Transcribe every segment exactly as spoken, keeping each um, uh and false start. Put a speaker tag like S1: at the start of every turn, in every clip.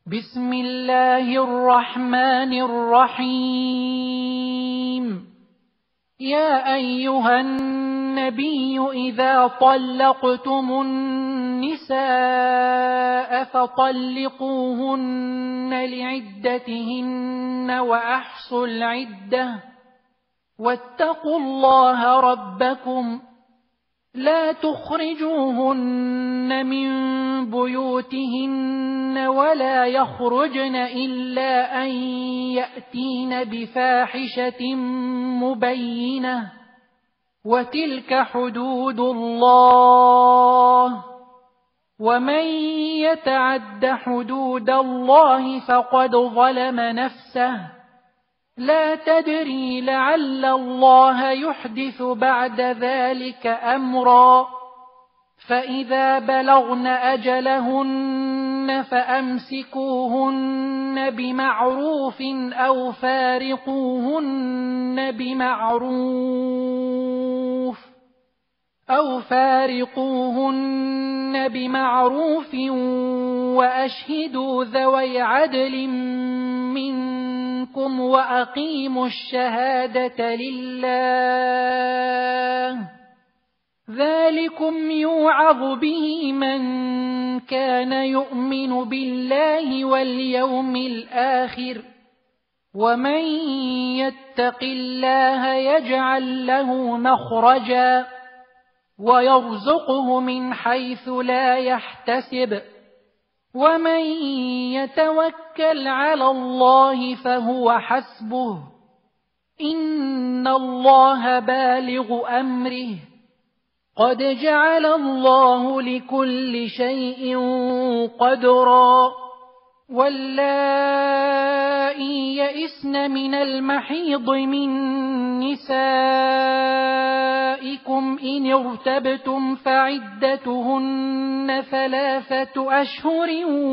S1: بسم الله الرحمن الرحيم. يا أيها النبي إذا طلقتم النساء فطلقوهن لعدتهن وأحصوا العدة واتقوا الله ربكم لا تخرجوهن من بيوتهن ولا يخرجن إلا أن يأتين بفاحشة مبينة وتلك حدود الله ومن يتعد حدود الله فقد ظلم نفسه لا تدري لعل الله يحدث بعد ذلك أمرا فإذا بلغن أجلهن فأمسكوهن بمعروف أو فارقوهن بمعروف أو فارقوهن بمعروف وأشهدوا ذوي عدل منكم وأقيموا الشهادة لله ذلكم يوعظ به من كان يؤمن بالله واليوم الآخر ومن يتق الله يجعل له مخرجا ويرزقه من حيث لا يحتسب ومن يتوكل على الله فهو حسبه إن الله بالغ أمره قد جعل الله لكل شيء قدرا واللائي يئسن من المحيض من نسائكم إن ارتبتم فعدتهن ثلاثة أشهر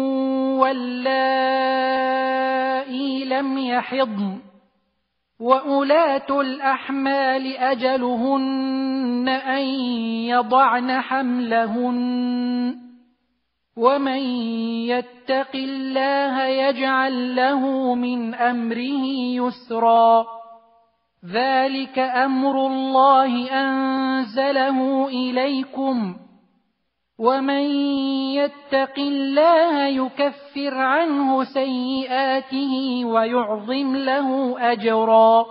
S1: واللائي لم يحضن وأولاة الأحمال أجلهن أن يضعن حملهن ومن يتق الله يجعل له من أمره يسرا ذلك أمر الله أنزله إليكم ومن يتق الله يكفر عنه سيئاته ويعظم له أجرا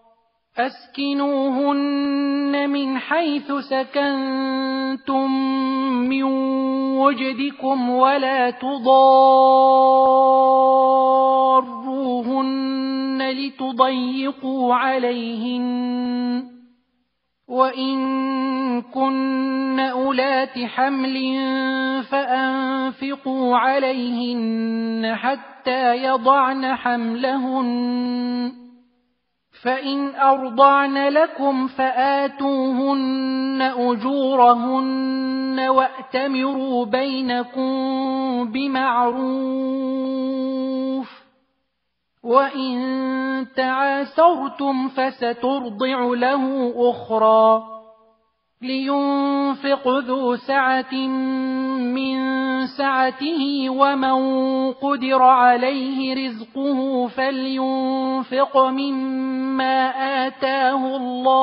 S1: أسكنوهن من حيث سكنتم من وجدكم ولا تضاروهن لتضيقوا عليهن وإن كن أولات حمل فأنفقوا عليهن حتى يضعن حملهن فإن أرضعن لكم فآتوهن أجورهن وأتمروا بينكم بمعروف وإن تعاسرتم فسترضع له أخرى لينفق ذو سعة من سعته ومن قدر عليه رزقه فلينفق مما آتاه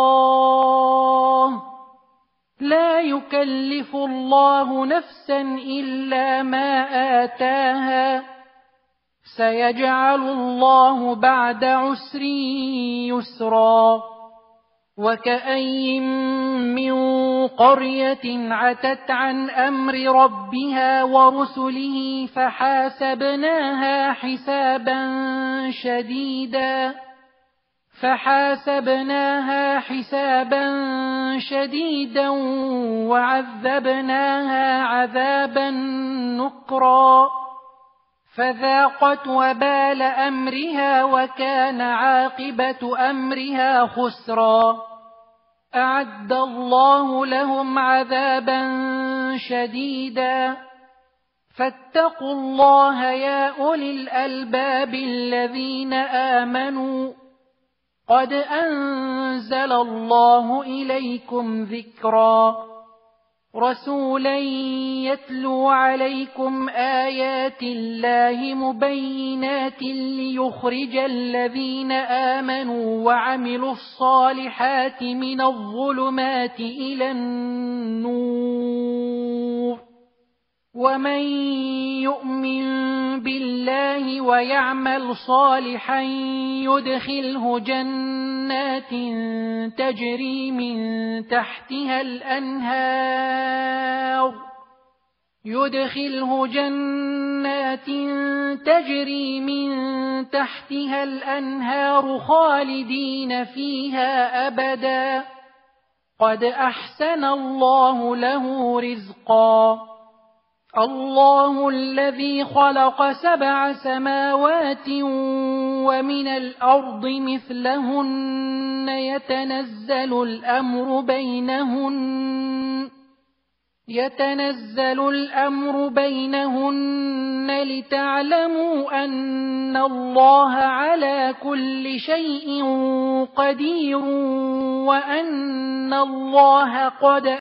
S1: الله لا يكلف الله نفسا إلا ما آتاها سيجعل الله بعد عسر يسرا وكأي من قرية عتت عن أمر ربها ورسله فحاسبناها حسابا شديدا فحاسبناها حسابا شديدا وعذبناها عذابا نكرا فذاقت وبال أمرها وكان عاقبة أمرها خسرا أعد الله لهم عذابا شديدا فاتقوا الله يا أولي الألباب الذين آمنوا قد أنزل الله إليكم ذكرا رسولا يتلو عليكم آيات الله مبينات ليخرج الذين آمنوا وعملوا الصالحات من الظلمات إلى النور ومن يؤمن بالله ويعمل صالحا يدخله جنات تجري من تحتها الأنهار يدخله جنات تجري من تحتها الأنهار خالدين فيها أبدا قد أحسن الله له رزقا الله الذي خلق سبع سماوات ومن الأرض مثلهن يتنزل الأمر بينهن يتنزل الأمر بينهن لتعلموا أن الله على كل شيء قدير وأن الله قد